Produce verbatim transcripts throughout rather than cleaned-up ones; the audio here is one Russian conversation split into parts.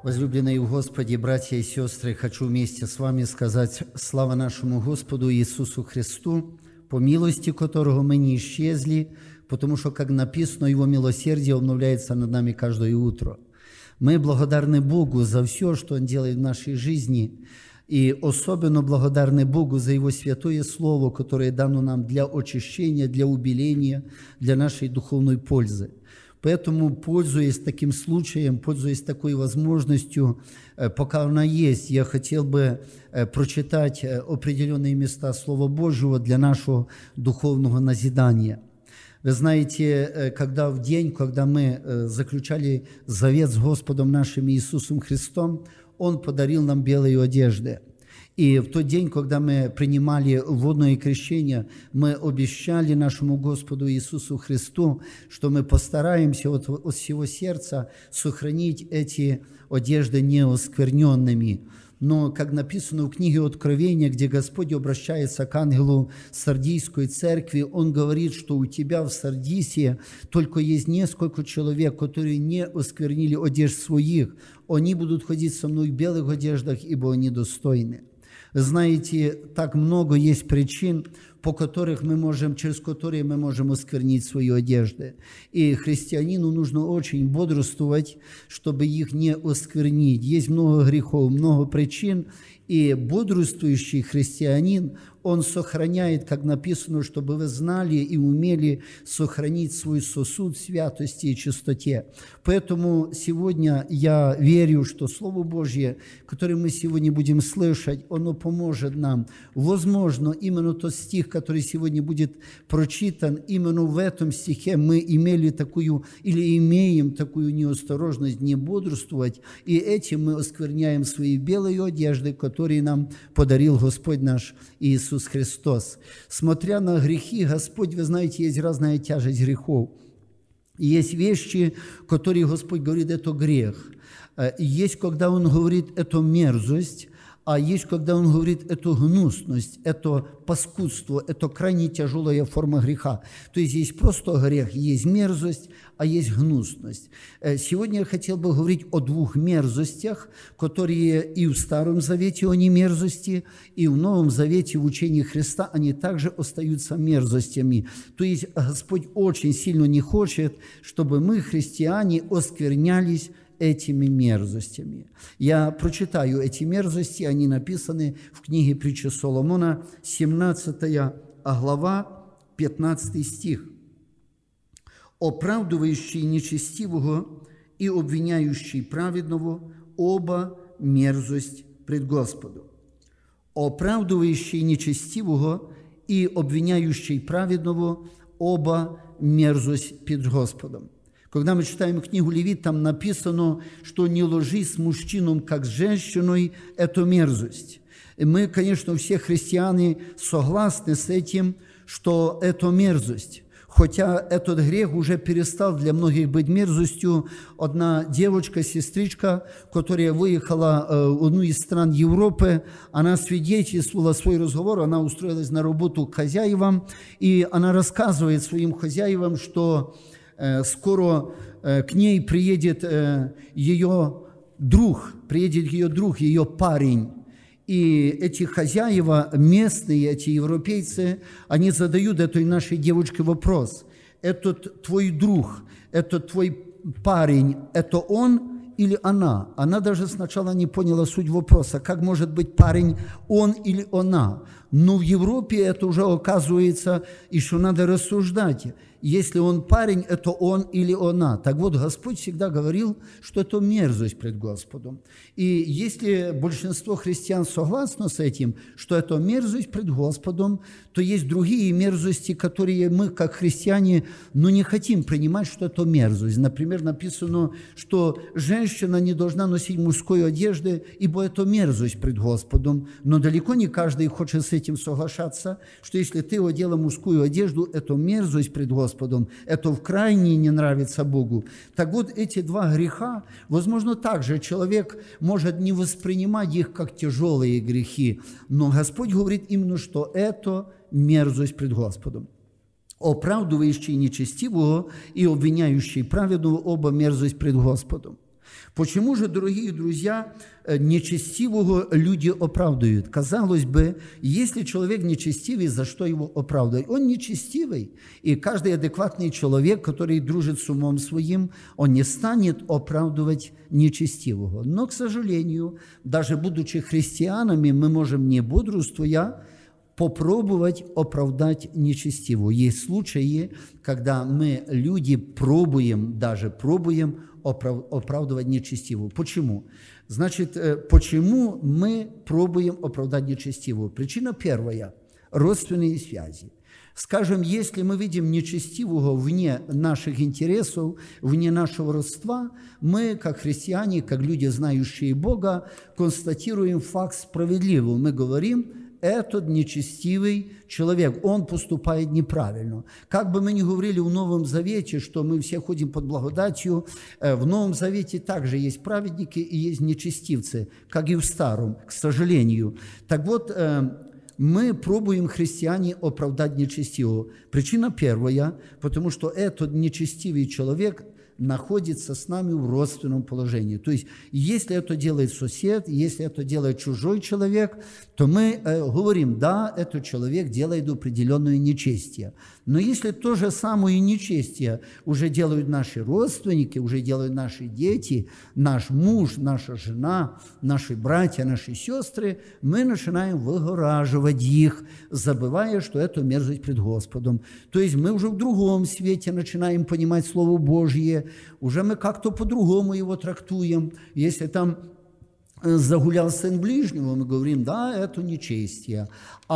Возлюбленные в Господе, братья и сестры, хочу вместе с вами сказать слава нашему Господу Иисусу Христу, по милости которого мы не исчезли, потому что, как написано, Его милосердие обновляется над нами каждое утро. Мы благодарны Богу за все, что Он делает в нашей жизни, и особенно благодарны Богу за Его святое Слово, которое дано нам для очищения, для убеления, для нашей духовной пользы. Поэтому, пользуясь таким случаем, пользуясь такой возможностью, пока она есть, я хотел бы прочитать определенные места Слова Божьего для нашего духовного назидания. Вы знаете, когда в день, когда мы заключали завет с Господом нашим Иисусом Христом, Он подарил нам белые одежды. И в тот день, когда мы принимали водное крещение, мы обещали нашему Господу Иисусу Христу, что мы постараемся от, от всего сердца сохранить эти одежды неоскверненными. Но, как написано в книге Откровения, где Господь обращается к ангелу Сардийской церкви, Он говорит, что у тебя в Сардисе только есть несколько человек, которые не осквернили одежд своих. Они будут ходить со мной в белых одеждах, ибо они достойны. Знаете, так много есть причин, по которых мы можем, через которые мы можем осквернить свои одежды. И христианину нужно очень бодрствовать, чтобы их не осквернить. Есть много грехов, много причин, и бодрствующий христианин, он сохраняет, как написано, чтобы вы знали и умели сохранить свой сосуд в святости и чистоте. Поэтому сегодня я верю, что Слово Божье, которое мы сегодня будем слышать, оно поможет нам. Возможно, именно тот стих, который сегодня будет прочитан, именно в этом стихе мы имели такую или имеем такую неосторожность не бодрствовать, и этим мы оскверняем свои белые одежды, которые нам подарил Господь наш Иисус Христос. Смотря на грехи, Господь, вы знаете, есть разная тяжесть грехов. Есть вещи, которые Господь говорит, это грех. Есть, когда Он говорит, это мерзость, а есть, когда Он говорит, это гнусность, это паскудство, это крайне тяжелая форма греха. То есть есть просто грех, есть мерзость, а есть гнусность. Сегодня я хотел бы говорить о двух мерзостях, которые и в Старом Завете они мерзости, и в Новом Завете в учении Христа они также остаются мерзостями. То есть Господь очень сильно не хочет, чтобы мы, христиане, осквернялись этими мерзостями. Я прочитаю эти мерзости, они написаны в книге Притчи Соломона, семнадцатая глава, пятнадцатый стих. «Оправдывающий нечестивого и обвиняющий праведного оба мерзость пред Господом». Оправдывающий нечестивого и обвиняющий праведного оба мерзость пред Господом. Когда мы читаем книгу Левит, там написано, что не ложись с мужчином, как с женщиной, это мерзость. И мы, конечно, все христиане согласны с этим, что это мерзость. Хотя этот грех уже перестал для многих быть мерзостью. Одна девочка, сестричка, которая выехала в одну из стран Европы, она свидетельствовала свой разговор, она устроилась на работу к хозяевам, и она рассказывает своим хозяевам, что скоро к ней приедет ее друг, приедет ее друг, ее парень. И эти хозяева, местные, эти европейцы, они задают этой нашей девочке вопрос. Этот твой друг, этот твой парень, это он или она? Она даже сначала не поняла суть вопроса, как может быть парень, он или она. Но в Европе это уже оказывается, еще надо рассуждать. Если он парень, это он или она. Так вот, Господь всегда говорил, что это мерзость пред Господом. И если большинство христиан согласно с этим, что это мерзость пред Господом, то есть другие мерзости, которые мы, как христиане, ну, не хотим принимать, что это мерзость. Например, написано, что женщина не должна носить мужской одежды, ибо это мерзость пред Господом. Но далеко не каждый хочет с этим соглашаться, что если ты одела мужскую одежду, это мерзость пред Господом. Господом, это в крайне не нравится Богу. Так вот, эти два греха, возможно, также человек может не воспринимать их как тяжелые грехи, но Господь говорит именно, что это мерзость пред Господом. Оправдывающий нечестивого и обвиняющий праведного оба мерзость пред Господом. Почему же, дорогие друзья, нечестивого люди оправдывают? Казалось бы, если человек нечестивый, за что его оправдывать? Он нечестивый, и каждый адекватный человек, который дружит с умом своим, он не станет оправдывать нечестивого. Но, к сожалению, даже будучи христианами, мы можем, не бодрствуя, попробовать оправдать нечестивого. Есть случаи, когда мы, люди, пробуем, даже пробуем оправдывать нечестивого. Почему? Значит, почему мы пробуем оправдать нечестивого? Причина первая – родственные связи. Скажем, если мы видим нечестивого вне наших интересов, вне нашего родства, мы, как христиане, как люди, знающие Бога, констатируем факт справедливого. Мы говорим: этот нечестивый человек, он поступает неправильно. Как бы мы ни говорили в Новом Завете, что мы все ходим под благодатью, в Новом Завете также есть праведники и есть нечестивцы, как и в Старом, к сожалению. Так вот, мы пробуем, христиане, оправдать нечестивого. Причина первая, потому что этот нечестивый человек находится с нами в родственном положении. То есть, если это делает сосед, если это делает чужой человек, то мы э, говорим: да, этот человек делает определенное нечестие. Но если то же самое нечестие уже делают наши родственники, уже делают наши дети, наш муж, наша жена, наши братья, наши сестры, мы начинаем выгораживать их, забывая, что это мерзость пред Господом. То есть мы уже в другом свете начинаем понимать Слово Божье, уже мы как-то по-другому его трактуем. Если там загулял сын ближнего, мы говорим: да, это нечестие.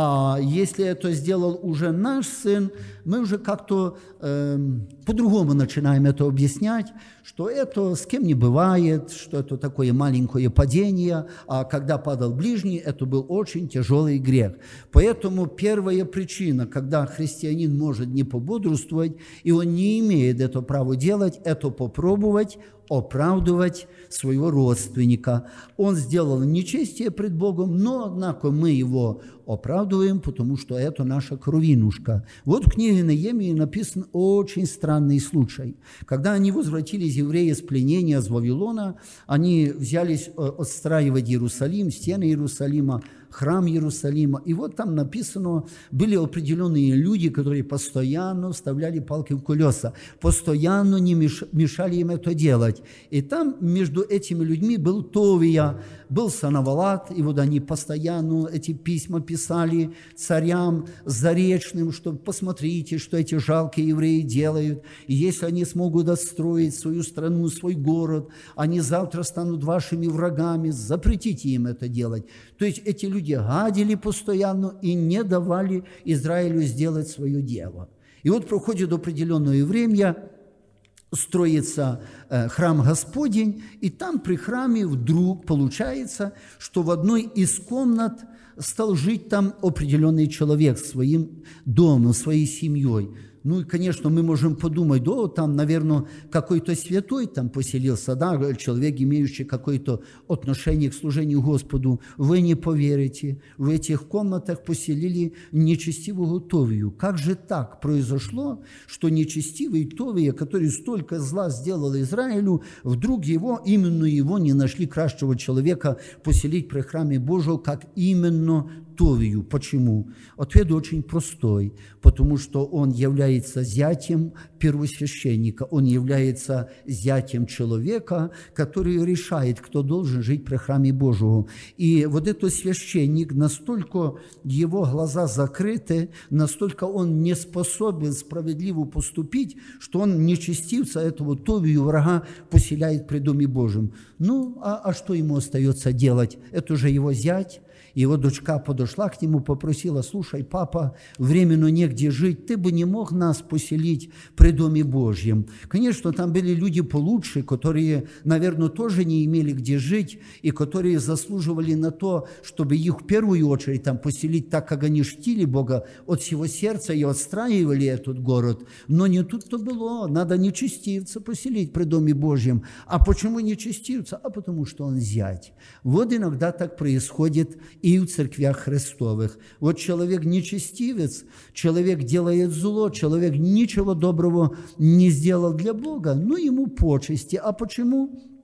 А если это сделал уже наш сын, мы уже как-то э, по-другому начинаем это объяснять, что это с кем не бывает, что это такое маленькое падение, а когда падал ближний, это был очень тяжелый грех. Поэтому первая причина, когда христианин может не пободрствовать, и он не имеет это права делать, это попробовать оправдывать своего родственника. Он сделал нечестие пред Богом, но, однако, мы его оправдываем, потому что это наша кровинушка. Вот в книге Неемии написан очень странный случай. Когда они возвратились, евреи, с пленения с Вавилона, они взялись отстраивать Иерусалим, стены Иерусалима, храм Иерусалима. И вот там написано, были определенные люди, которые постоянно вставляли палки в колеса, постоянно не мешали им это делать. И там между этими людьми был Товия, был Санавалат, и вот они постоянно эти письма писали царям заречным, что посмотрите, что эти жалкие евреи делают, и если они смогут отстроить свою страну, свой город, они завтра станут вашими врагами, запретите им это делать. То есть эти люди гадили постоянно и не давали Израилю сделать свое дело. И вот проходит определенное время, строится э, храм Господень, и там при храме вдруг получается, что в одной из комнат стал жить там определенный человек своим домом, своей семьей. Ну и, конечно, мы можем подумать: да, там, наверное, какой-то святой там поселился, да, человек, имеющий какое-то отношение к служению Господу. Вы не поверите, в этих комнатах поселили нечестивого Товию. Как же так произошло, что нечестивый Товия, который столько зла сделал Израилю, вдруг его, именно его не нашли кращего человека поселить при храме Божьем, как именно Товию? Почему? Ответ очень простой. Потому что он является зятем первосвященника, он является зятем человека, который решает, кто должен жить при храме Божьем. И вот этот священник, настолько его глаза закрыты, настолько он не способен справедливо поступить, что он нечестивца этого Товию, врага, поселяет при Доме Божьем. Ну, а, а что ему остается делать? Это же его зять. Его дочка подошла к нему, попросила: слушай, папа, временно негде жить, ты бы не мог нас поселить при Доме Божьем. Конечно, там были люди получше, которые, наверное, тоже не имели где жить, и которые заслуживали на то, чтобы их в первую очередь там поселить так, как они чтили Бога от всего сердца и отстраивали этот город. Но не тут-то было, надо нечестивца поселить при Доме Божьем. А почему нечестивца? А потому что он зять. Вот иногда так происходит и в церквях Христовых. Вот человек нечестивец, человек делает зло, человек ничего доброго не сделал для Бога, но ему почести. А почему?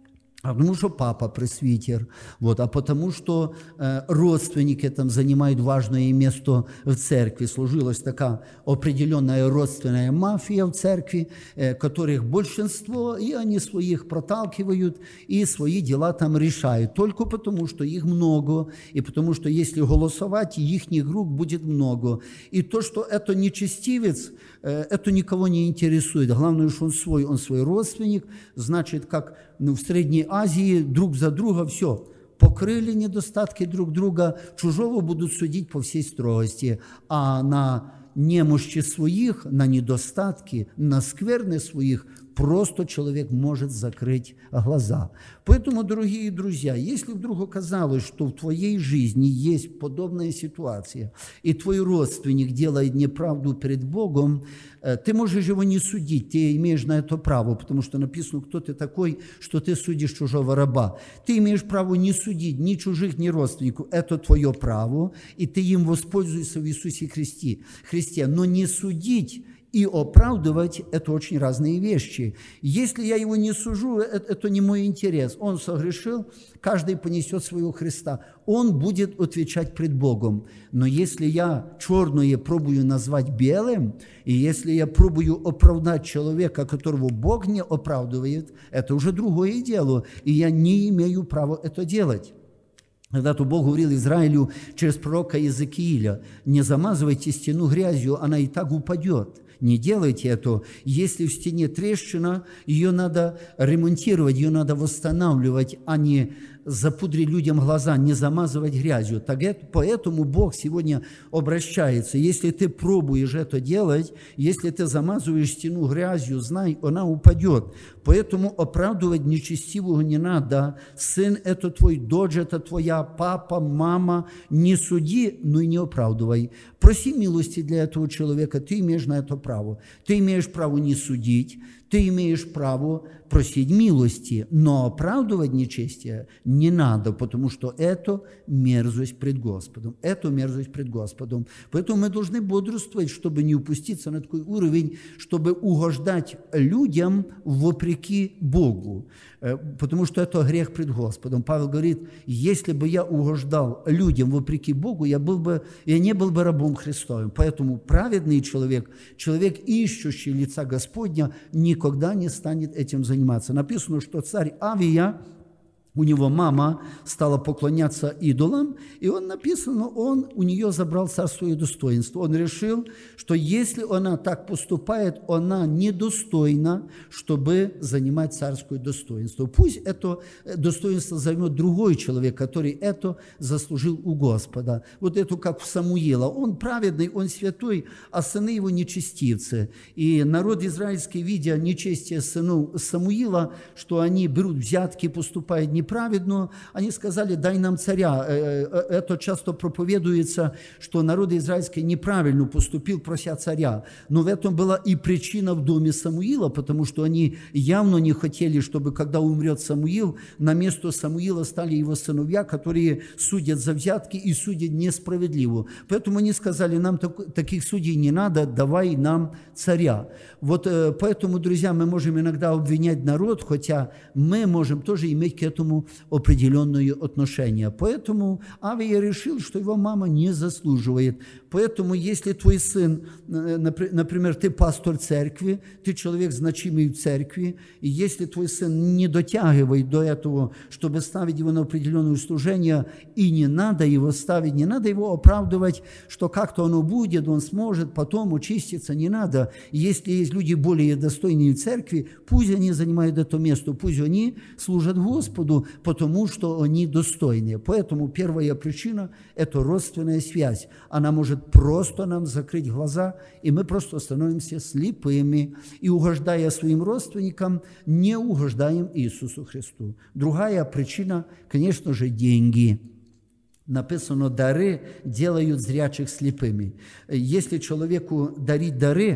а потому что папа пресвитер, вот, а потому что э, родственники там занимают важное место в церкви. Сложилась такая определенная родственная мафия в церкви, э, которых большинство, и они своих проталкивают, и свои дела там решают. Только потому, что их много, и потому что если голосовать, их рук будет много. И то, что это нечестивец, э, это никого не интересует. Главное, что он свой, он свой родственник, значит, как ну, в Средней Азии друг за друга все, покрыли недостатки друг друга, чужого будут судить по всей строгости, а на немощи своих, на недостатки, на скверны своих просто человек может закрыть глаза. Поэтому, дорогие друзья, если вдруг оказалось, что в твоей жизни есть подобная ситуация, и твой родственник делает неправду перед Богом, ты можешь его не судить, ты имеешь на это право, потому что написано, кто ты такой, что ты судишь чужого раба. Ты имеешь право не судить ни чужих, ни родственников, это твое право, и ты им воспользуешься в Иисусе Христе, Христе. Но не судить и оправдывать – это очень разные вещи. Если я его не сужу, это, это не мой интерес. Он согрешил, каждый понесет своего Христа. Он будет отвечать пред Богом. Но если я черное пробую назвать белым, и если я пробую оправдать человека, которого Бог не оправдывает, это уже другое дело, и я не имею права это делать. Когда-то Бог говорил Израилю через пророка Иезекииля: не замазывайте стену грязью, она и так упадет. Не делайте это. Если в стене трещина, ее надо ремонтировать, ее надо восстанавливать, а не запудрить людям глаза, не замазывать грязью. Так это, поэтому Бог сегодня обращается. Если ты пробуешь это делать, если ты замазываешь стену грязью, знай, она упадет. Поэтому оправдывать нечестивого не надо. Сын – это твой, дочь – это твоя, папа, мама. Не суди, но и не оправдывай. Проси милости для этого человека, ты имеешь на это право. Ты имеешь право не судить, ты имеешь право просить милости, но оправдывать нечестие не надо, потому что это мерзость пред Господом. Это мерзость пред Господом. Поэтому мы должны бодрствовать, чтобы не упуститься на такой уровень, чтобы угождать людям вопреки Богу, потому что это грех пред Господом. Павел говорит: если бы я угождал людям вопреки Богу, я, был бы, я не был бы рабом Христовым. Поэтому праведный человек, человек, ищущий лица Господня, никогда не станет этим заниматься. Написано, что царь Авия, у него мама стала поклоняться идолам, и он написано, он у нее забрал царство и достоинство. Он решил, что если она так поступает, она недостойна, чтобы занимать царское достоинство. Пусть это достоинство займет другой человек, который это заслужил у Господа. Вот это как в Самуила. Он праведный, он святой, а сыны его нечестивцы. И народ израильский, видя нечестие сынов Самуила, что они берут взятки, поступают неправильно, праведно, они сказали: дай нам царя. Это часто проповедуется, что народ израильский неправильно поступил, прося царя. Но в этом была и причина в доме Самуила, потому что они явно не хотели, чтобы, когда умрет Самуил, на место Самуила стали его сыновья, которые судят за взятки и судят несправедливо. Поэтому они сказали: нам таких судей не надо, давай нам царя. Вот поэтому, друзья, мы можем иногда обвинять народ, хотя мы можем тоже иметь к этому определенное отношение. Поэтому Авия решил, что его мама не заслуживает. Поэтому, если твой сын, например, ты пастор церкви, ты человек значимый в церкви, и если твой сын не дотягивает до этого, чтобы ставить его на определенное служение, и не надо его ставить, не надо его оправдывать, что как-то оно будет, он сможет потом очиститься, не надо. Если есть люди более достойные в церкви, пусть они занимают это место, пусть они служат Господу, потому что они достойные. Поэтому первая причина – это родственная связь. Она может просто нам закрыть глаза, и мы просто становимся слепыми. И, угождая своим родственникам, не угождаем Иисусу Христу. Другая причина, конечно же, деньги. Написано, дары делают зрячих слепыми. Если человеку дарить дары,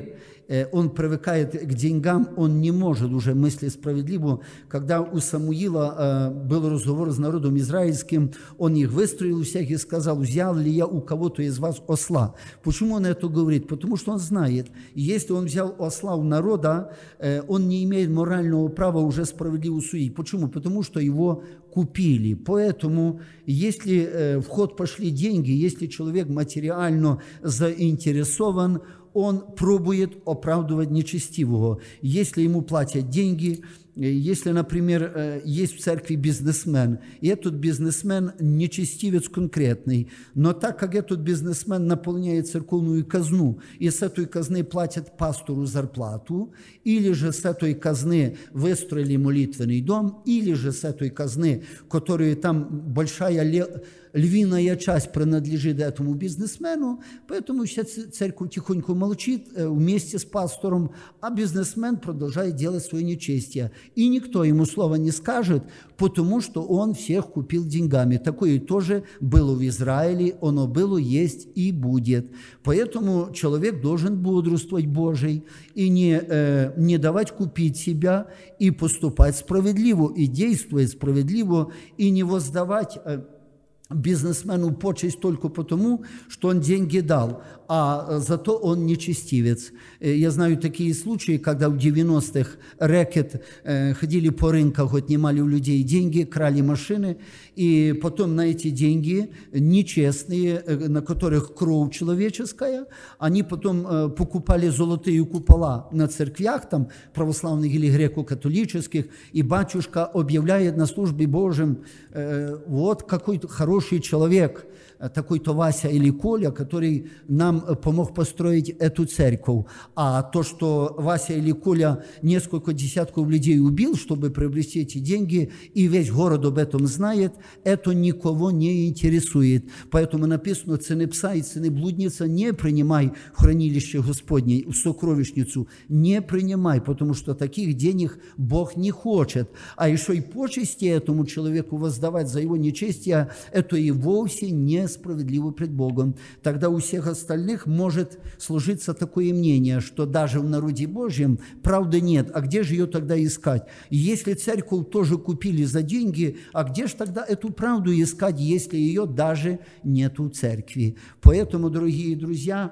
он привыкает к деньгам, он не может уже мыслить справедливо. Когда у Самуила был разговор с народом израильским, он их выстроил у всех и сказал: взял ли я у кого-то из вас осла? Почему он это говорит? Потому что он знает, если он взял осла у народа, он не имеет морального права уже справедливо судить. Почему? Потому что его купили. Поэтому, если в ход пошли деньги, если человек материально заинтересован, он пробует оправдывать нечестивого. Если ему платят деньги, если, например, есть в церкви бизнесмен, и этот бизнесмен нечестивец конкретный, но так как этот бизнесмен наполняет церковную казну, и с этой казны платят пастору зарплату, или же с этой казны выстроили молитвенный дом, или же с этой казны, которая там большая львиная часть принадлежит этому бизнесмену, поэтому вся церковь тихонько молчит вместе с пастором, а бизнесмен продолжает делать свое нечестие. И никто ему слова не скажет, потому что он всех купил деньгами. Такое тоже было в Израиле, оно было, есть и будет. Поэтому человек должен бодрствовать Божий и не, э, не давать купить себя, и поступать справедливо, и действовать справедливо, и не воздавать э, бизнесмену почесть только потому, что он деньги дал, а зато он нечестивец. Я знаю такие случаи, когда в девяностых рэкет ходили по рынках, отнимали у людей деньги, крали машины, и потом на эти деньги нечестные, на которых кровь человеческая, они потом покупали золотые купола на церквях, там, православных или греко-католических, и батюшка объявляет на службе Божьем: вот какой-то хороший человек, такой-то Вася или Коля, который нам помог построить эту церковь. А то, что Вася или Коля несколько десятков людей убил, чтобы приобрести эти деньги, и весь город об этом знает, это никого не интересует. Поэтому написано: цены пса и цены блудница не принимай в хранилище Господне, в сокровищницу, не принимай, потому что таких денег Бог не хочет. А еще и почести этому человеку воздавать за его нечестие, это и вовсе не справедливо пред Богом. Тогда у всех остальных может сложиться такое мнение, что даже в народе Божьем правды нет. А где же ее тогда искать? Если церковь тоже купили за деньги, а где же тогда эту правду искать, если ее даже нет у церкви? Поэтому, дорогие друзья,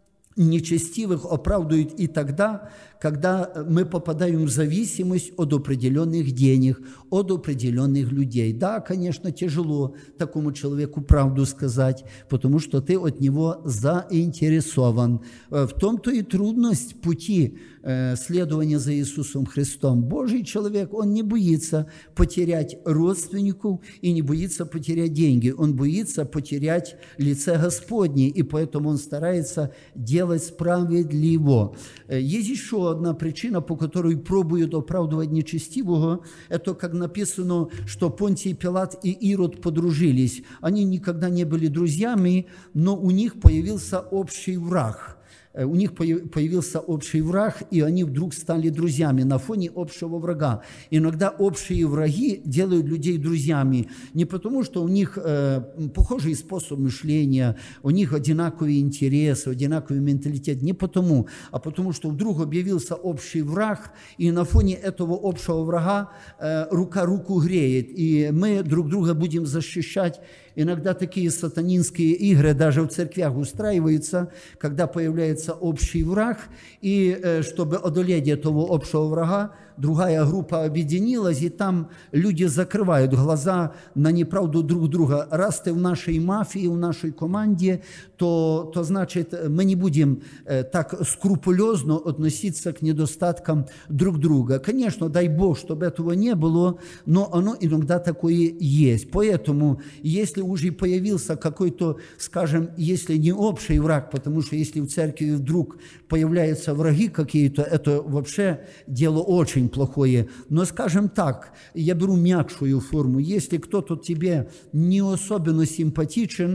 нечестивых оправдывают и тогда, когда мы попадаем в зависимость от определенных денег, от определенных людей. Да, конечно, тяжело такому человеку правду сказать, потому что ты от него заинтересован. В том-то и трудность пути следования за Иисусом Христом. Божий человек, он не боится потерять родственников и не боится потерять деньги. Он боится потерять лице Господне, и поэтому он старается делать справедливо. Есть еще одна причина, по которой пробуют оправдывать нечестивого. Это, как написано, что Понтий Пилат и Ирод подружились. Они никогда не были друзьями, но у них появился общий враг. У них появился общий враг, и они вдруг стали друзьями на фоне общего врага. Иногда общие враги делают людей друзьями не потому, что у них э, похожий способ мышления, у них одинаковые интересы, одинаковый менталитет, не потому, а потому, что вдруг объявился общий враг, и на фоне этого общего врага э, рука руку греет, и мы друг друга будем защищать. Иногда такие сатанинские игры даже в церквях устраиваются, когда появляется общий враг, и чтобы одолеть этого общего врага, другая группа объединилась, и там люди закрывают глаза на неправду друг друга. Раз ты в нашей мафии, в нашей команде, то, то значит, мы не будем так скрупулезно относиться к недостаткам друг друга. Конечно, дай Бог, чтобы этого не было, но оно иногда такое есть. Поэтому, если уже появился какой-то, скажем, если не общий враг, потому что если в церкви вдруг появляются враги какие-то, это вообще дело очень плохое. Но, скажем так, я беру мягкую форму. Если кто-то тебе не особенно симпатичен,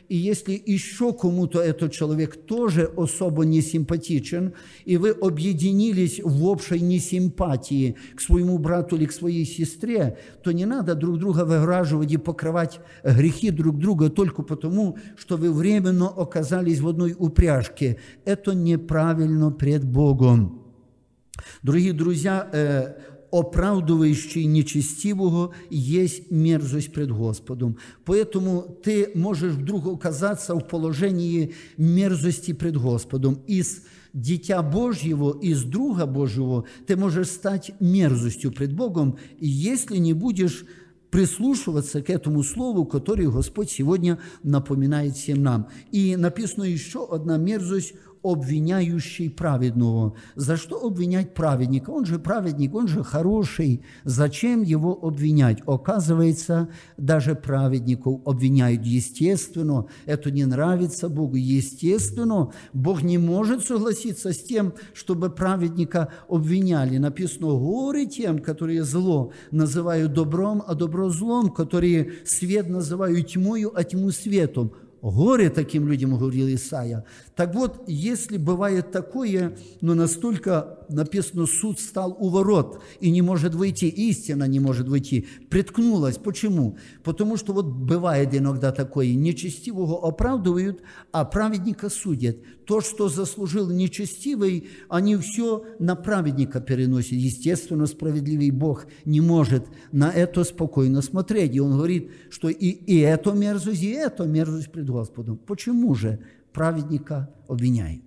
и если еще кому-то этот человек тоже особо не симпатичен, и вы объединились в общей несимпатии к своему брату или к своей сестре, то не надо друг друга выграживать и покрывать грехи друг друга только потому, что вы временно оказались в одной упряжке. Это неправильно пред Богом. Дорогие друзья, оправдывающий нечестивого есть мерзость пред Господом. Поэтому ты можешь вдруг оказаться в положении мерзости пред Господом. Из дитя Божьего, из друга Божьего ты можешь стать мерзостью пред Богом, если не будешь прислушиваться к этому слову, которое Господь сегодня напоминает всем нам. И написано еще одна мерзость – обвиняющий праведного. За что обвинять праведника? Он же праведник, он же хороший. Зачем его обвинять? Оказывается, даже праведников обвиняют. Естественно, это не нравится Богу. Естественно, Бог не может согласиться с тем, чтобы праведника обвиняли. Написано: горе тем, которые зло называют добром, а добро злом, которые свет называют тьмою, а тьму светом. Горе таким людям, говорил Исаия. Так вот, если бывает такое, но настолько написано, суд стал у ворот и не может выйти, истина не может выйти, приткнулась. Почему? Потому что вот бывает иногда такое, нечестивого оправдывают, а праведника судят. То, что заслужил нечестивый, они все на праведника переносят. Естественно, справедливый Бог не может на это спокойно смотреть. И Он говорит, что и, и эту мерзость, и эту мерзость пред Господом. Почему же праведника обвиняет?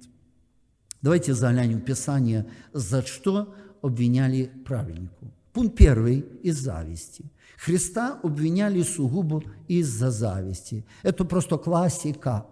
Давайте заглянем в Писание, за что обвиняли праведнику. Пункт первый – из зависти. Христа обвиняли сугубо из-за зависти. Это просто классика.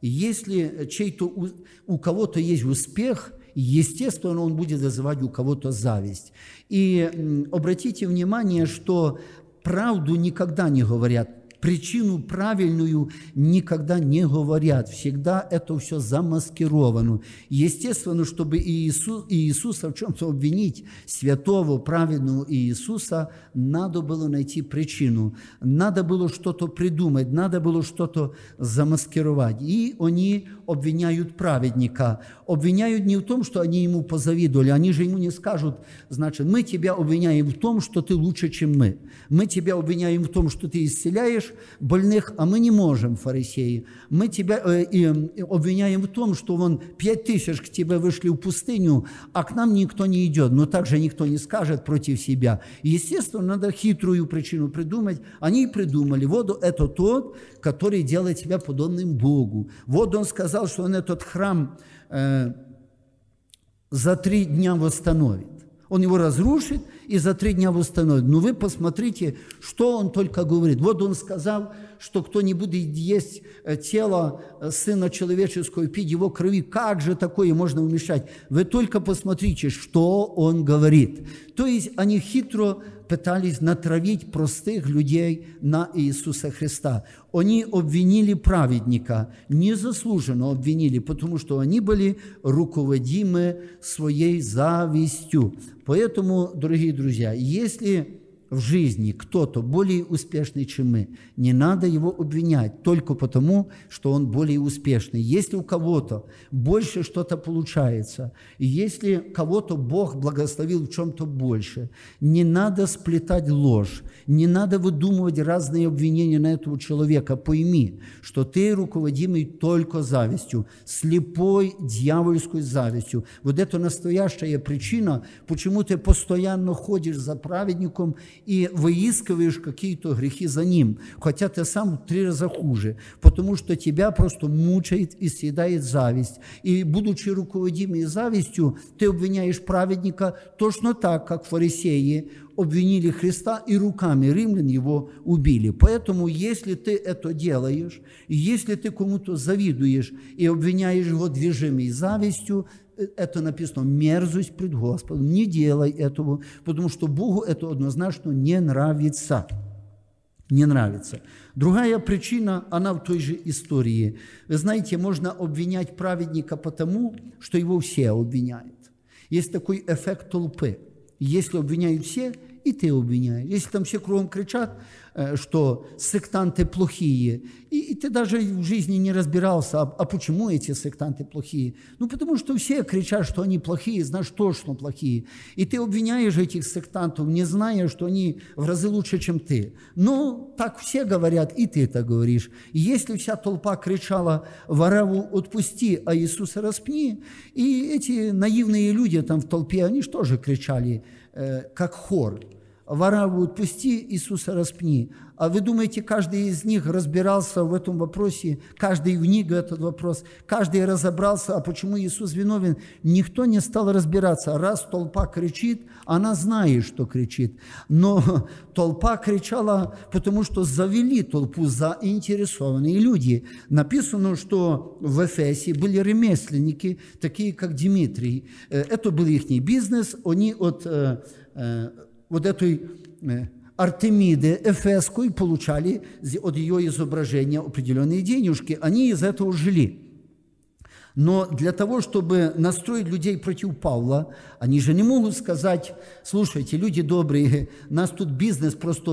Если чей-то, у, у кого-то есть успех, естественно, он будет вызывать у кого-то зависть. И м, обратите внимание, что правду никогда не говорят, причину правильную никогда не говорят. Всегда это все замаскировано. Естественно, чтобы Иисус, Иисуса в чем-то обвинить, святого, праведного Иисуса, надо было найти причину. Надо было что-то придумать, надо было что-то замаскировать. И они обвиняют праведника. Обвиняют не в том, что они ему позавидовали. Они же ему не скажут, значит, мы тебя обвиняем в том, что ты лучше, чем мы. Мы тебя обвиняем в том, что ты исцеляешь больных, а мы не можем, фарисеи. Мы тебя э, э, обвиняем в том, что вон пять тысяч к тебе вышли в пустыню, а к нам никто не идет. Но также никто не скажет против себя. Естественно, надо хитрую причину придумать. Они и придумали. Вот это тот, который делает тебя подобным Богу. Вот он сказал, что он этот храм э, за три дня восстановит. Он его разрушит и за три дня восстановит. Но вы посмотрите, что он только говорит. Вот он сказал, что кто не будет есть тело Сына Человеческого, пить его крови, как же такое можно умешать? Вы только посмотрите, что он говорит. То есть они хитро пытались натравить простых людей на Иисуса Христа. Они обвинили праведника, незаслуженно обвинили, потому что они были руководимы своей завистью. Поэтому, дорогие друзья, если в жизни кто-то более успешный, чем мы, не надо его обвинять только потому, что он более успешный. Если у кого-то больше что-то получается, и если кого-то Бог благословил в чем-то больше, не надо сплетать ложь, не надо выдумывать разные обвинения на этого человека. Пойми, что ты руководимый только завистью, слепой дьявольской завистью. Вот это настоящая причина, почему ты постоянно ходишь за праведником и выискиваешь какие-то грехи за ним, хотя ты сам в три раза хуже, потому что тебя просто мучает и съедает зависть. И, будучи руководимой завистью, ты обвиняешь праведника точно так, как фарисеи обвинили Христа и руками римлян его убили. Поэтому, если ты это делаешь, если ты кому-то завидуешь и обвиняешь его движимой завистью, это написано мерзость пред Господом. Не делай этого, потому что Богу это однозначно не нравится. Не нравится. Другая причина, она в той же истории. Вы знаете, можно обвинять праведника потому, что его все обвиняют. Есть такой эффект толпы. Если обвиняют все, и ты обвиняешь. Если там все кругом кричат, что сектанты плохие. И, и ты даже в жизни не разбирался, а, а почему эти сектанты плохие? Ну, потому что все кричат, что они плохие, знаешь точно плохие. И ты обвиняешь этих сектантов, не зная, что они в разы лучше, чем ты. Но так все говорят, и ты так говоришь. И если вся толпа кричала «Вараву отпусти, а Иисуса распни», и эти наивные люди там в толпе, они же тоже кричали, э, как хор. «Вараву отпусти, Иисуса распни». А вы думаете, каждый из них разбирался в этом вопросе, каждый вник в этот вопрос, каждый разобрался, а почему Иисус виновен? Никто не стал разбираться. Раз толпа кричит, она знает, что кричит. Но толпа кричала, потому что завели толпу заинтересованные люди. Написано, что в Эфесе были ремесленники, такие как Дмитрий. Это был их бизнес, они от вот этой Артемиды Эфесской получали от ее изображения определенные денежки. Они из этого жили. Но для того, чтобы настроить людей против Павла, они же не могут сказать: слушайте, люди добрые, нас тут бизнес просто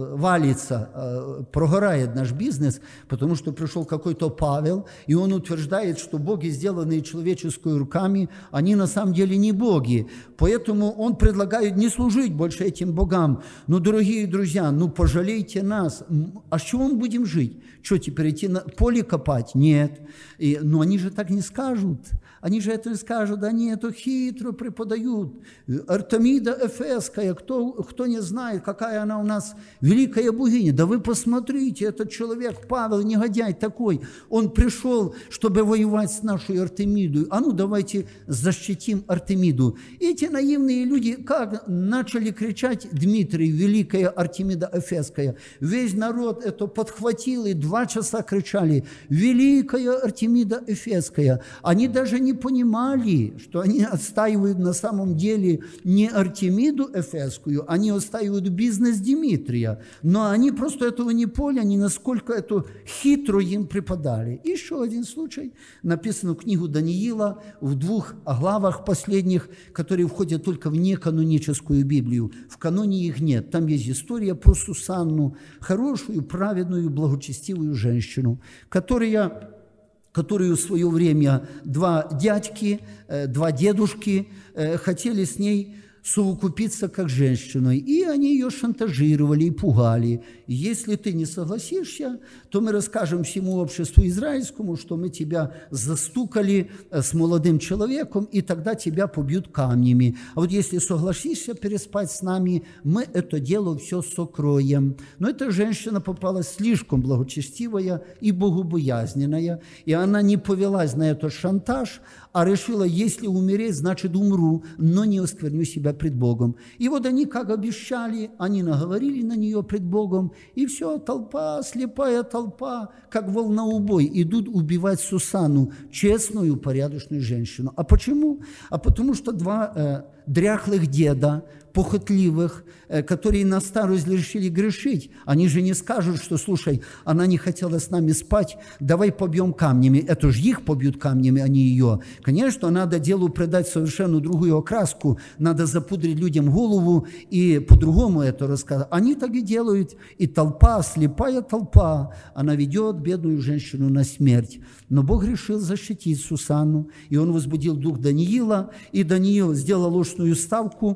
валится, прогорает наш бизнес, потому что пришел какой-то Павел, и он утверждает, что боги, сделанные человеческими руками, они на самом деле не боги. Поэтому он предлагает не служить больше этим богам. Но, дорогие друзья, ну пожалейте нас. А с чего мы будем жить? Что, теперь идти на поле копать? Нет. И, но они же так не скажут. Они же это скажут, они это хитро преподают. Артемида Эфесская, кто, кто не знает, какая она у нас великая богиня. Да вы посмотрите, этот человек, Павел, негодяй такой, он пришел, чтобы воевать с нашей Артемидой. А ну давайте защитим Артемиду. Эти наивные люди как начали кричать: Дмитрий, великая Артемида Эфесская. Весь народ это подхватил и два часа кричали: великая Артемида Эфесская. Они даже не понимали, что они отстаивают на самом деле не Артемиду Эфесскую, они отстаивают бизнес Дмитрия. Но они просто этого не поняли, они насколько это хитро им преподали. Еще один случай. Написано в книгу Даниила в двух главах последних, которые входят только в неканоническую Библию. В каноне их нет. Там есть история про Сусанну, хорошую, праведную, благочестивую женщину, которая... которую в свое время два дядьки, два дедушки хотели с ней совокупиться как женщиной. И они ее шантажировали и пугали. И если ты не согласишься, то мы расскажем всему обществу израильскому, что мы тебя застукали с молодым человеком, и тогда тебя побьют камнями. А вот если согласишься переспать с нами, мы это дело все сокроем. Но эта женщина попалась слишком благочестивая и богобоязненная, и она не повелась на этот шантаж, а решила: если умереть, значит умру, но не оскверню себя пред Богом. И вот они, как обещали, они наговорили на нее пред Богом, и все, толпа, слепая толпа, как волноубой, идут убивать Сусанну, честную, порядочную женщину. А почему? А потому что два э, дряхлых деда, похотливых, которые на старость решили грешить. Они же не скажут, что: слушай, она не хотела с нами спать, давай побьем камнями. Это же их побьют камнями, а не ее. Конечно, надо делу придать совершенно другую окраску, надо запудрить людям голову и по-другому это рассказать. Они так и делают. И толпа, слепая толпа, она ведет бедную женщину на смерть. Но Бог решил защитить Сусанну, и он возбудил дух Даниила, и Даниил сделал ложную ставку,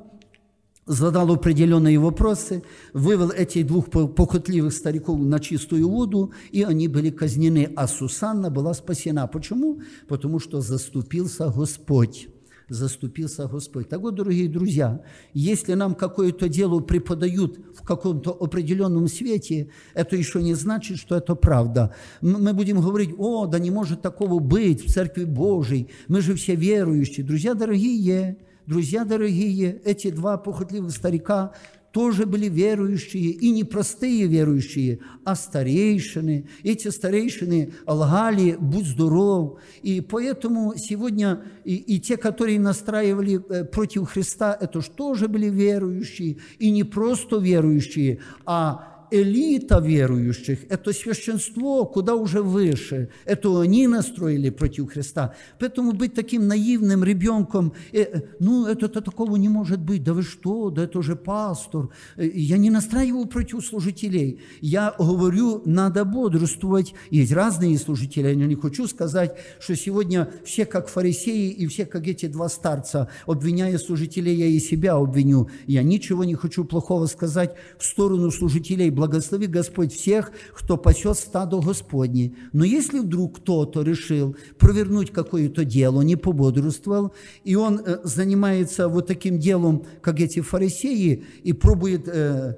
задал определенные вопросы, вывел этих двух похотливых стариков на чистую воду, и они были казнены, а Сусанна была спасена. Почему? Потому что заступился Господь. Заступился Господь. Так вот, дорогие друзья, если нам какое-то дело преподают в каком-то определенном свете, это еще не значит, что это правда. Мы будем говорить: о, да не может такого быть в Церкви Божией, мы же все верующие. Друзья дорогие, Друзья дорогие, эти два похотливых старика тоже были верующие, и не простые верующие, а старейшины. Эти старейшины лгали: будь здоров. И поэтому сегодня и, и те, которые настраивали против Христа, это же тоже были верующие, и не просто верующие, а элита верующих, это священство куда уже выше. Это они настроили против Христа. Поэтому быть таким наивным ребенком, э, ну, это, это такого не может быть. Да вы что, да это же пастор. Я не настраиваю против служителей. Я говорю, надо бодрствовать. Есть разные служители. Я не хочу сказать, что сегодня все как фарисеи и все как эти два старца. Обвиняя служителей, я и себя обвиню. Я ничего не хочу плохого сказать в сторону служителей. Благослови Господь всех, кто пасет стадо Господне. Но если вдруг кто-то решил провернуть какое-то дело, не пободрствовал, и он э, занимается вот таким делом, как эти фарисеи, и пробует э,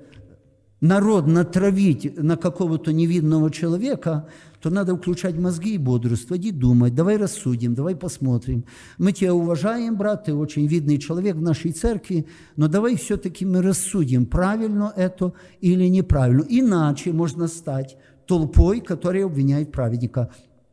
народ натравить на какого-то невинного человека, то надо включать мозги и бодрствовать, и думать, давай рассудим, давай посмотрим. Мы тебя уважаем, брат, ты очень видный человек в нашей церкви, но давай все-таки мы рассудим, правильно это или неправильно. Иначе можно стать толпой, которая обвиняет праведника.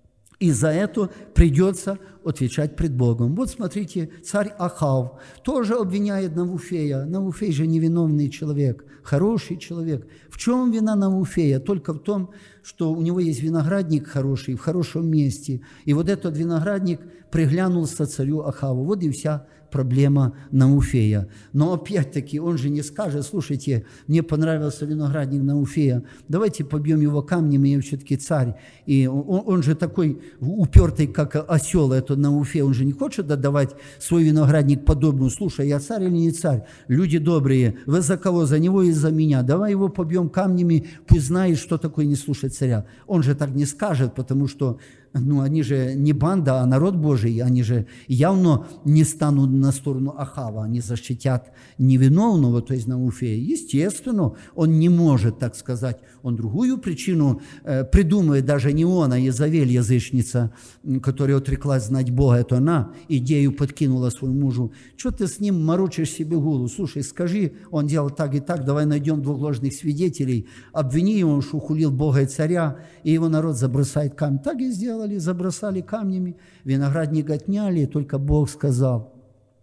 И за это придется отвечать пред Богом. Вот смотрите, царь Ахав тоже обвиняет Навуфея. Навуфей же невиновный человек, хороший человек. В чем вина Навуфея? Только в том, что у него есть виноградник хороший, в хорошем месте. И вот этот виноградник приглянулся царю Ахаву. Вот и вся проблема Навуфея. Но опять-таки он же не скажет, слушайте, мне понравился виноградник Навуфея, давайте побьем его камнем, я все-таки царь. И он, он же такой упертый, как осел, этот Навуфей, он же не хочет отдавать свой виноградник подобную. Слушай, я царь или не царь? Люди добрые, вы за кого? За него и за меня. Давай его побьем камнями, пусть знает, что такое не слушать царя. Он же так не скажет, потому что ну, они же не банда, а народ Божий, они же явно не станут на сторону Ахава, они защитят невиновного, то есть Навуфея. Естественно, он не может, так сказать, он другую причину э, придумает, даже не он, а Езавель, язычница, которая отреклась знать Бога, это она идею подкинула своему мужу. Что ты с ним морочишь себе голову? Слушай, скажи, он делал так и так, давай найдем двух ложных свидетелей, обвини его, что хулил Бога и царя, и его народ забросает камень. Так и сделал. Забросали камнями, виноградник отняли, и только Бог сказал,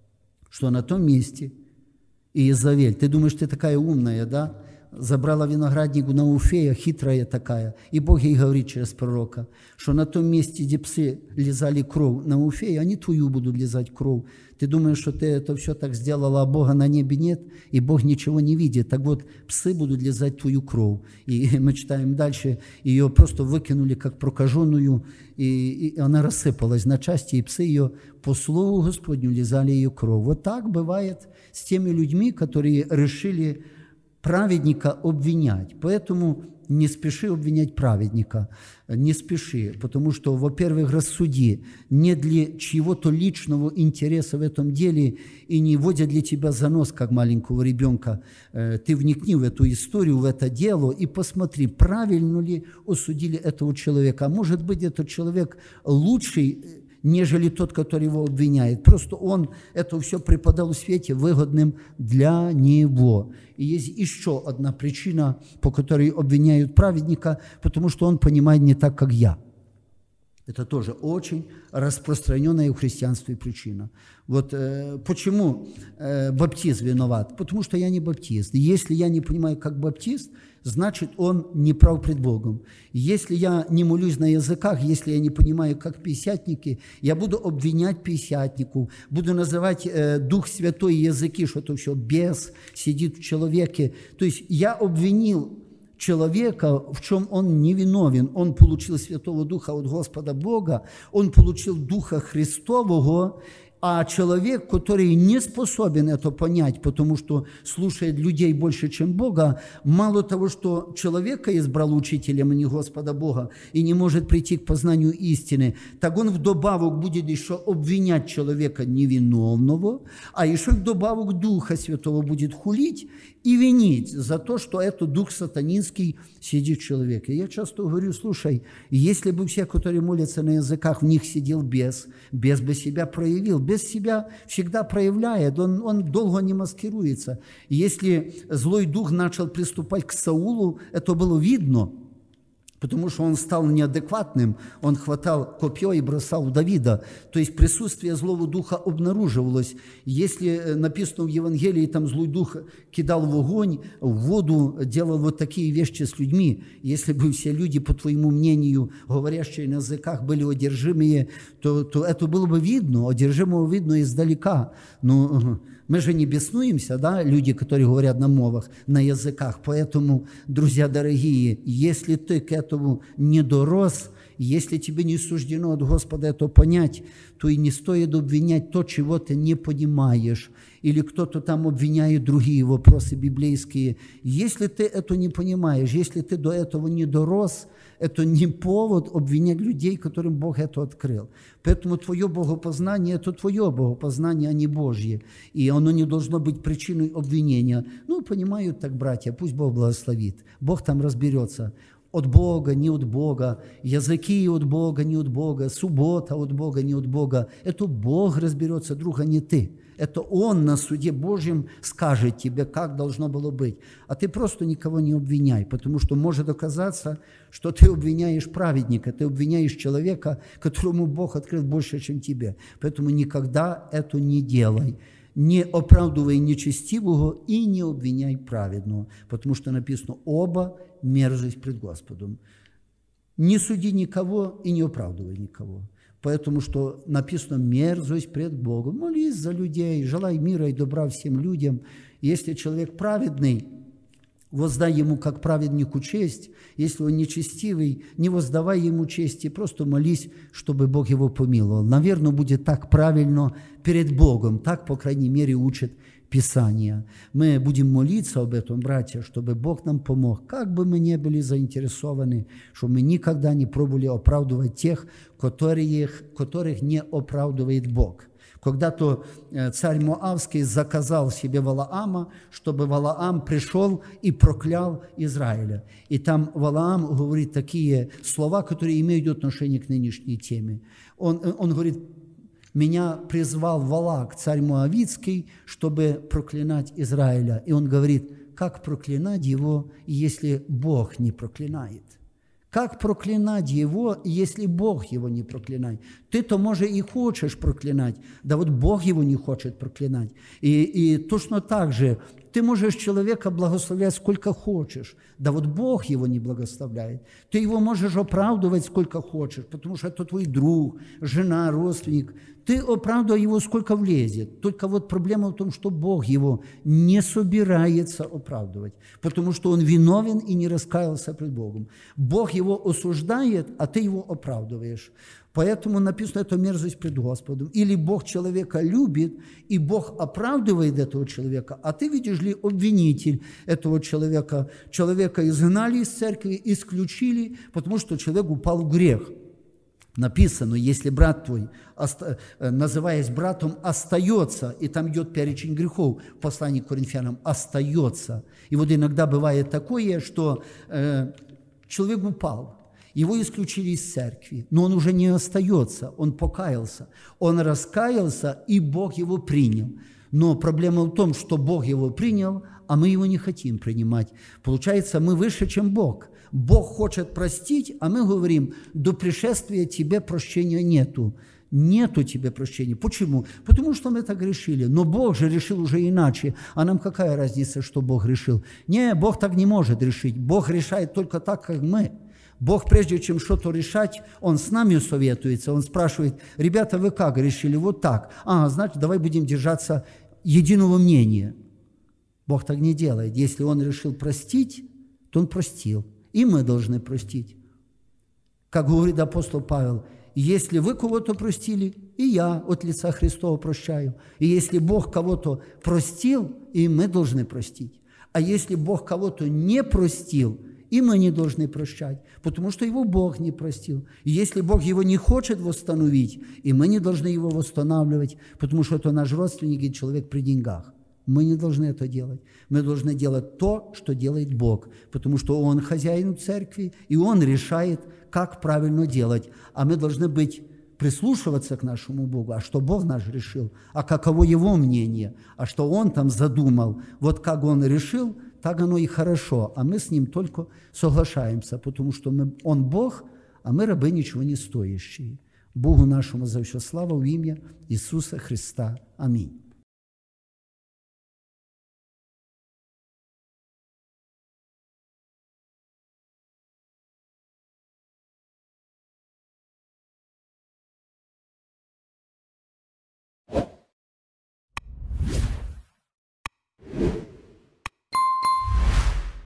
что на том месте Иезавель, ты думаешь, ты такая умная, да? Забрала виноградник у Навуфея, хитрая такая. И Бог ей говорит через пророка, что на том месте, где псы лизали кровь Навуфея, они твою будут лизать кровь. Ты думаешь, что ты это все так сделала, а Бога на небе нет, и Бог ничего не видит. Так вот, псы будут лизать твою кровь. И мы читаем дальше, ее просто выкинули как прокаженную, и, и она рассыпалась на части, и псы ее по слову Господню лизали ее кровь. Вот так бывает с теми людьми, которые решили праведника обвинять. Поэтому не спеши обвинять праведника, не спеши, потому что, во-первых, рассуди, не для чьего-то личного интереса в этом деле и не вводя для тебя за нос, как маленького ребенка. Ты вникни в эту историю, в это дело и посмотри, правильно ли осудили этого человека. А может быть, этот человек лучший, нежели тот, который его обвиняет. Просто он это все преподал в свете выгодным для него. И есть еще одна причина, по которой обвиняют праведника, потому что он понимает не так, как я. Это тоже очень распространенная в христианстве причина. Вот э, почему э, баптист виноват? Потому что я не баптист. Если я не понимаю, как баптист, значит, он не прав пред Богом. Если я не молюсь на языках, если я не понимаю, как пятидесятники, я буду обвинять пятидесятнику, буду называть э, Дух Святой языки, что это все бес сидит в человеке. То есть я обвинил человека, в чем он невиновен. Он получил Святого Духа от Господа Бога, он получил Духа Христового, а человек, который не способен это понять, потому что слушает людей больше, чем Бога, мало того, что человека избрал учителем, а не Господа Бога, и не может прийти к познанию истины, так он вдобавок будет еще обвинять человека невиновного, а еще вдобавок Духа Святого будет хулить и винить за то, что это дух сатанинский сидит в человеке. Я часто говорю, слушай, если бы все, которые молятся на языках, в них сидел бес, бес бы себя проявил. Бес себя всегда проявляет, он, он долго не маскируется. Если злой дух начал приступать к Саулу, это было видно. потому что он стал неадекватным, он хватал копье и бросал в Давида. То есть присутствие злого духа обнаруживалось. Если написано в Евангелии, там злой дух кидал в огонь, в воду, делал вот такие вещи с людьми. Если бы все люди, по твоему мнению, говорящие на языках, были одержимые, то, то это было бы видно, одержимого видно издалека. Но мы же не беснуемся, да, люди, которые говорят на мовах, на языках. Поэтому, друзья дорогие, если ты к этому не дорос, если тебе не суждено от Господа это понять, то и не стоит обвинять то, чего ты не понимаешь. Или кто-то там обвиняет другие вопросы библейские. Если ты это не понимаешь, если ты до этого не дорос, это не повод обвинять людей, которым Бог это открыл. Поэтому твое богопознание – это твое богопознание, а не Божье. И оно не должно быть причиной обвинения. Ну, понимают так, братья, пусть Бог благословит. Бог там разберется. От Бога, не от Бога, языки от Бога, не от Бога, суббота от Бога, не от Бога. Это Бог разберется, друг, а не ты. Это Он на суде Божьем скажет тебе, как должно было быть. А ты просто никого не обвиняй, потому что может оказаться, что ты обвиняешь праведника, ты обвиняешь человека, которому Бог открыл больше, чем тебе. Поэтому никогда это не делай. Не оправдывай нечестивого и не обвиняй праведного, потому что написано «оба мерзость пред Господом». Не суди никого и не оправдывай никого. Поэтому что написано «мерзость пред Богом». Молись за людей, желай мира и добра всем людям. Если человек праведный, воздай ему как праведнику честь. Если он нечестивый, не воздавай ему чести, просто молись, чтобы Бог его помиловал. Наверное, будет так правильно перед Богом. Так, по крайней мере, учит Писание. Мы будем молиться об этом, братья, чтобы Бог нам помог. Как бы мы ни были заинтересованы, чтобы мы никогда не пробовали оправдывать тех, которых, которых не оправдывает Бог. Когда-то царь Моавский заказал себе Валаама, чтобы Валаам пришел и проклял Израиля. И там Валаам говорит такие слова, которые имеют отношение к нынешней теме. Он, он говорит: «Меня призвал Валак, царь Моавитский, чтобы проклинать Израиля». И он говорит: как проклинать его, если Бог не проклинает? Как проклинать его, если Бог его не проклинает? Ты-то, может, и хочешь проклинать, да вот Бог его не хочет проклинать. И, и точно так же ты можешь человека благословлять сколько хочешь, да вот Бог его не благословляет. Ты его можешь оправдывать сколько хочешь, потому что это твой друг, жена, родственник. Ты оправдывай его сколько влезет. Только вот проблема в том, что Бог его не собирается оправдывать, потому что он виновен и не раскаялся пред Богом. Бог его осуждает, а ты его оправдываешь. Поэтому написано, это мерзость пред Господом. Или Бог человека любит, и Бог оправдывает этого человека, а ты, видишь ли, обвинитель этого человека. Человека изгнали из церкви, исключили, потому что человек упал в грех. Написано, если брат твой, называясь братом, остается, и там идет перечень грехов в послании к Коринфянам, остается. И вот иногда бывает такое, что э, человек упал, его исключили из церкви, но он уже не остается, он покаялся, он раскаялся, и Бог его принял. Но проблема в том, что Бог его принял, а мы его не хотим принимать. Получается, мы выше, чем Бог. Бог хочет простить, а мы говорим: до пришествия тебе прощения нету. Нету тебе прощения. Почему? Потому что мы так решили. Но Бог же решил уже иначе. А нам какая разница, что Бог решил? Не, Бог так не может решить. Бог решает только так, как мы. Бог, прежде чем что-то решать, Он с нами советуется. Он спрашивает: ребята, вы как решили? Вот так. А, значит, давай будем держаться единого мнения. Бог так не делает. Если Он решил простить, то Он простил. И мы должны простить. Как говорит апостол Павел: если вы кого-то простили, и я от лица Христова прощаю. И если Бог кого-то простил, и мы должны простить. А если Бог кого-то не простил, и мы не должны прощать, потому что его Бог не простил. И если Бог его не хочет восстановить, и мы не должны его восстанавливать, потому что это наш родственник и человек при деньгах. Мы не должны это делать. Мы должны делать то, что делает Бог, потому что Он хозяин церкви, и Он решает, как правильно делать. А мы должны быть, прислушиваться к нашему Богу. А что Бог наш решил? А каково Его мнение? А что Он там задумал? Вот как Он решил, так оно и хорошо, а мы с Ним только соглашаемся, потому что мы, Он Бог, а мы рабы ничего не стоящие. Богу нашему за все слава в имя Иисуса Христа. Аминь.